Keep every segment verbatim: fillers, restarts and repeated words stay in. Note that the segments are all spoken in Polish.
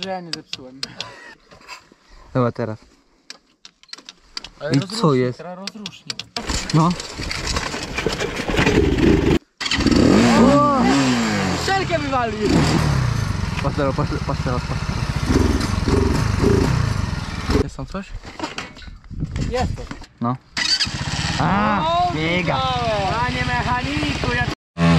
że ja nie zepsułem. Dobra, teraz. Ale i co jest? Teraz rozrusznik. No. Szelkę wywali! Patrz teraz, patrz, patrz teraz, patrz teraz. Jest tam coś? Jest to. No. A, biega. Panie mechaniku, ja...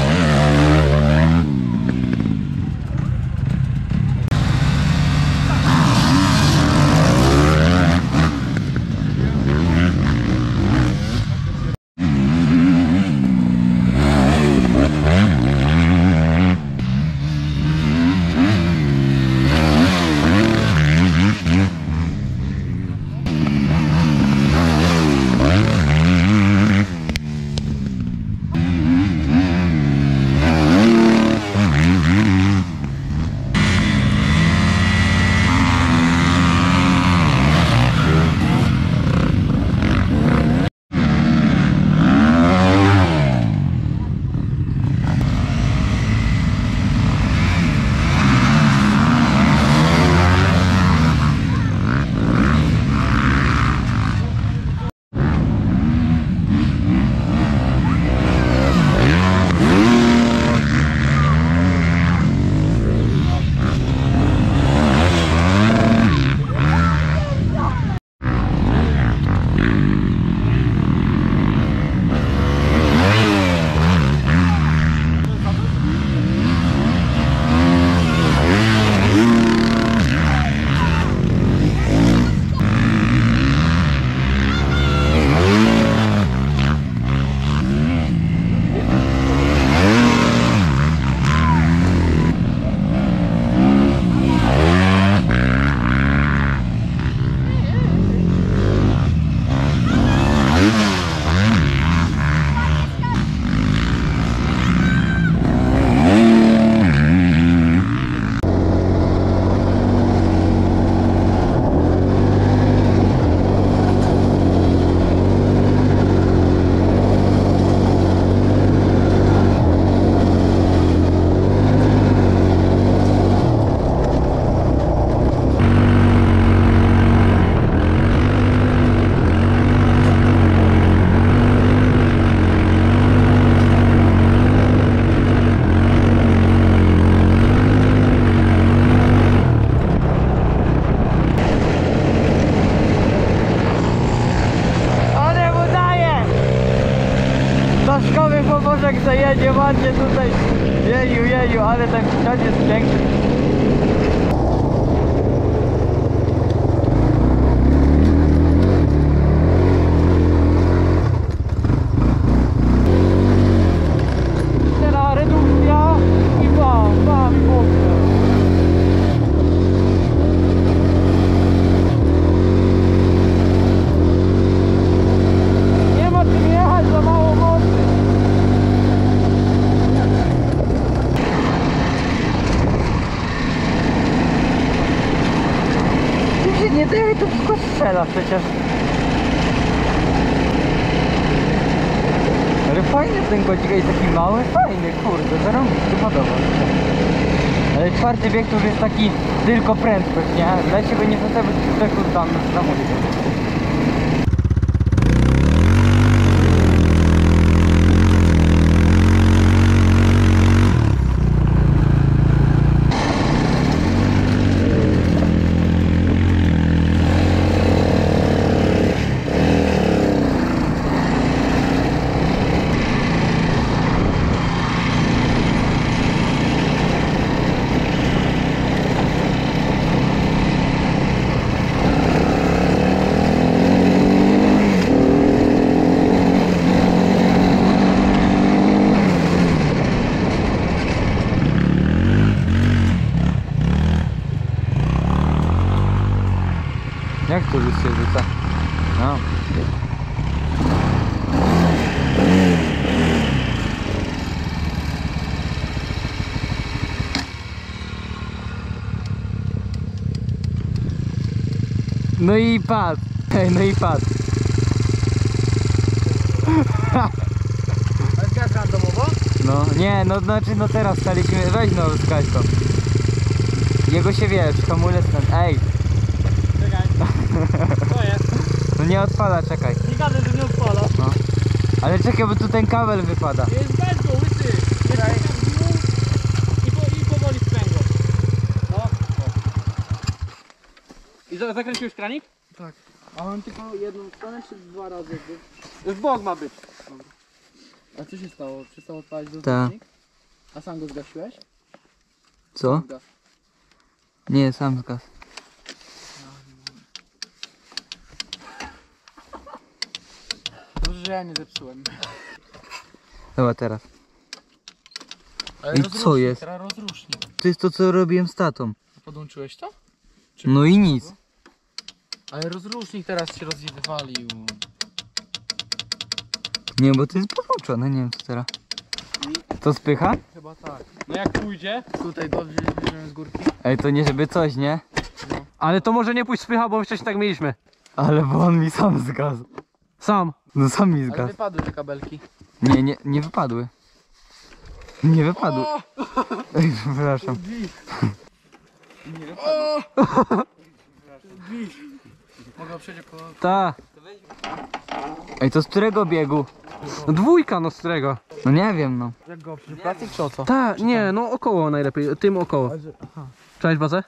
Bożek zajedzie ładnie tutaj. Jeju, jeju, ale ten kształt jest piękny. Teraz redukcja i bam, bam i mocno. Nie ma czym jechać, za mało mocy. Nie daj, to wszystko strzela przecież. Ale fajny ten godzik, jest taki mały, fajny, kurde, zarąbisty, podoba mi się. Ale czwarty bieg to już jest taki tylko prędkość, nie? Dajcie go nie zostawić przechód tam na ulicę. Jak to już się rzuca? No. No i padł. Hej, no i padł. Ale gaz randomowo? No, nie, no znaczy no teraz staliśmy, weź no skać to. Jego się wiesz, hamulec ten. Ej! Czekaj. To jest. No nie odpala, czekaj. Nie gadaj, że nie odpala. No. Ale czekaj, bo tu ten kabel wypada. Jest weź go, łysy. Jest I, po, I powoli sprzęgło. No. I za- zakręciłeś kranik? Tak. A on tylko jedną stronę czy dwa razy? Jakby? W bok ma być. Dobra. A co się stało? Przestał odpalać do Tak. A sam go zgasiłeś? Co? Zgas. Nie, sam zgasł. Dobrze, że ja nie zepsułem. Dobra, teraz. Ale I rozrusznik, co jest? Teraz rozrusznik. To jest to, co robiłem z tatą. Podłączyłeś to? Czy No i nic. Ale rozrusznik teraz się rozwalił. Nie, bo to jest podłączone, nie wiem co teraz. To spycha? Chyba tak. No jak pójdzie? Tutaj dobrze bierzemy z górki. Ej, to nie żeby coś, nie? Ale to może nie pójść spycha, bo wcześniej tak mieliśmy. Ale bo on mi sam zgasł. Sam. No sam mi Ale zgasł. wypadły te kabelki. Nie, nie, nie wypadły. Nie wypadły. Ej, przepraszam. Nie wypadły. Mogę przejść po... Ta. Ej, to z którego biegu? No dwójka, no z którego? No nie wiem, no. Jak go przy plastik czy o co? Ta, nie, no około najlepiej, tym około. Cześć bazę?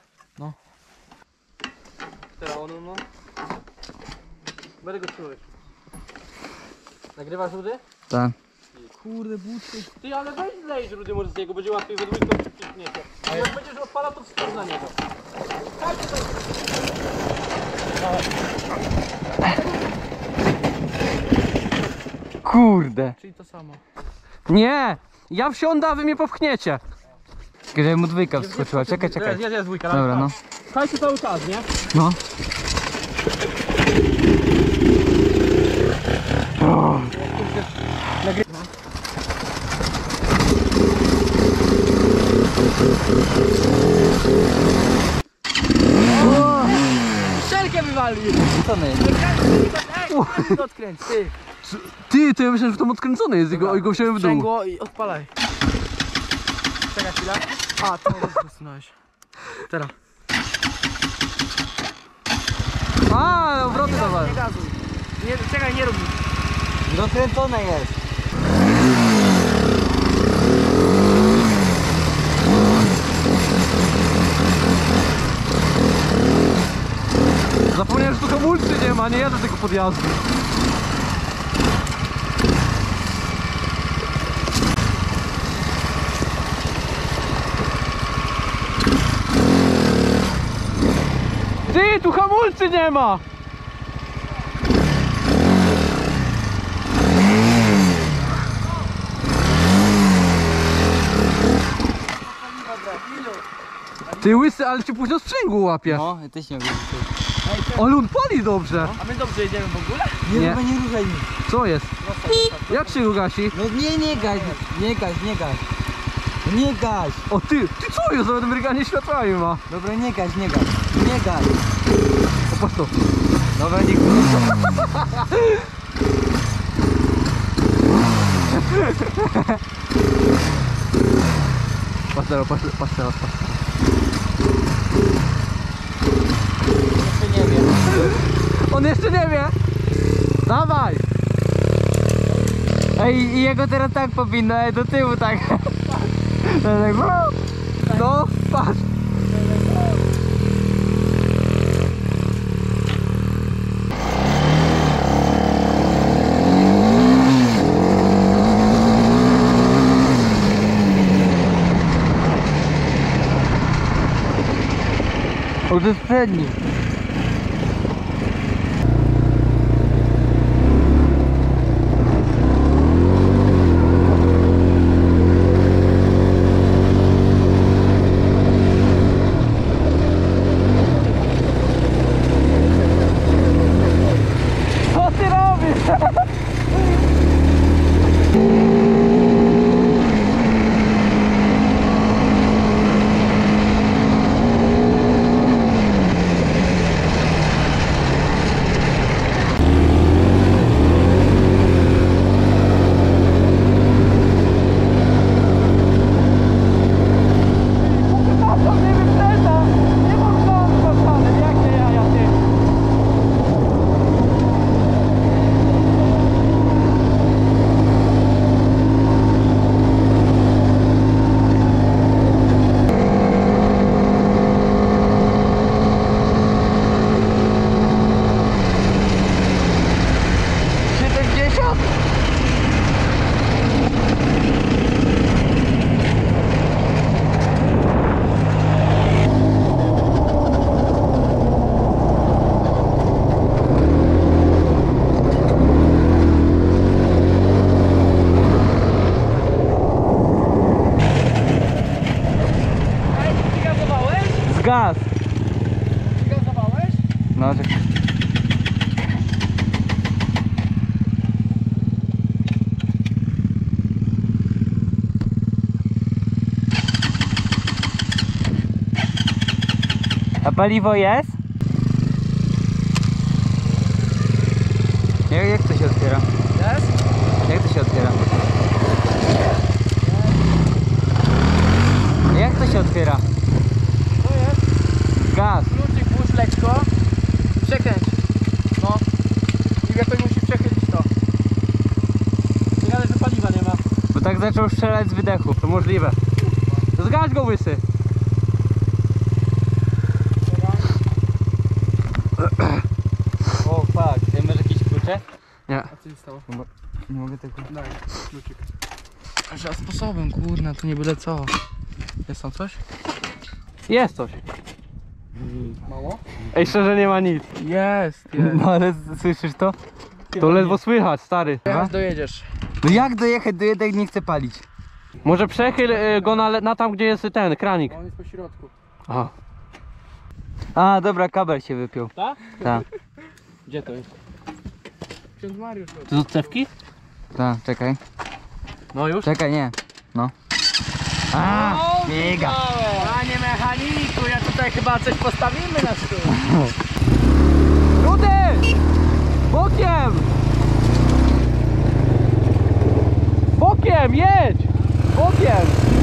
Teraz ono no. Będę go trzymać. Nagrywasz Rudy? Tak. Kurde buty. Ty ale weź zlejesz Rudy może z niego, będzie łatwiej we dwójkę przyciśniecie. A jak będziesz odpalał to wstąd na niego. Kurde. Czyli to samo. Nie! Ja wsiądę, a wy mnie popchniecie. Tylko, żeby mu dwójka wskoczyła. Czekaj, czekaj. Jest, jest, jest dwójka. Dobra, no. Słuchajcie cały czas, nie? No. Szelkę wywali! Co my? Ej, odkręć, ty. Ty, to ja myślałem, że to odkręcone jest i go, i go wziąłem w dół. Sprzęgło i odpalaj. Czekaj chwilę. A, to wysunąłeś. Teraz. A, obroty dawaj. Nie gazuj. Nie, czekaj, nie rób nic. Dokręcone jest. Zapomniałem, że tu hamulcy nie ma, nie jadę tego podjazdu. Ty, tu hamulcy nie ma! Ty łysy, ale ci późno sprzęgło łapie. No, ty się nie widzisz. Ale on pali dobrze. A my dobrze jedziemy w ogóle? Nie, Nie. chyba nie ruszaj mi. Co jest? Jak się go gasi? No nie, nie gaś, nie gaś, nie gaś. Nie gaś. O ty, ty co jest? Nawet mryganie światłami ma. Dobra, nie gaś, nie gaś. Nie gaś. O, patrz to. Dobra, nie gaś. Patrz teraz, patrz, patrz teraz, patrz. Jeszcze nie wiem. On jeszcze nie wie. Dawaj. Ej, i jego teraz tak powinno, ej, do tyłu tak. Tak, wow. No, patrz. O, to jest przedni. Co ty robisz? Gaz! Gazowałeś? No czekaj. A paliwo jest? Jak, jak to się otwiera? Jest? Jak to się otwiera? Jak to się otwiera? To jest. Gaz. Kluczyk włóż lekko. Przekręć. No. I jakoś musi przechylić to. Ciekawe, że paliwa nie ma. Bo tak zaczął strzelać z wydechu. To możliwe. To zgaś go, łysy. O fuck, ty masz jakieś klucze? Nie. A co się stało? Nie mogę tego. Daj, kluczyk. Że sposobem, kurna, to nie byle co. Jest tam coś? Jest coś. Mało? Ej, szczerze nie ma nic. Jest, jest. No ale słyszysz to? To ledwo słychać, stary. Teraz dojedziesz. No jak dojechać do jednej nie chce palić? Może przechyl y, go na, na tam, gdzie jest ten kranik. On jest po środku. Aha. A dobra, kabel się wypiął. Tak? Tak, Gdzie to jest? Ksiądz Mariusz. To z odcewki? tak, czekaj. No już? Czekaj, nie. No. A, biega. Panie mechaniku, ja tutaj chyba coś postawimy na stół. Rudy! Bokiem! Bokiem, jedź! Bokiem!